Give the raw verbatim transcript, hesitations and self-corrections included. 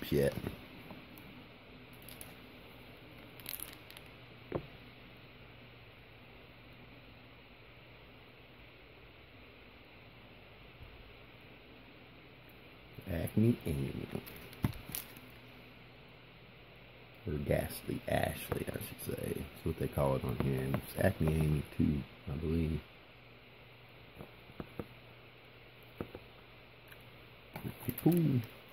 clips yet. Acme Amy. Or Ghastly Ashley, I should say. That's what they call it on here. And it's Acme Amy too, I believe. Pretty cool.